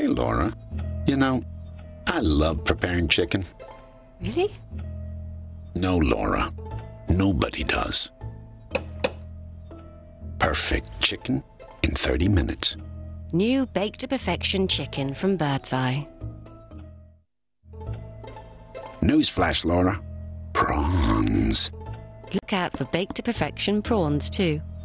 Laura. You know, I love preparing chicken. Really? No, Laura. Nobody does. Perfect chicken in 30 minutes. New baked to perfection chicken from Bird's Eye. Newsflash, Laura. Prawns. Look out for baked to perfection prawns too.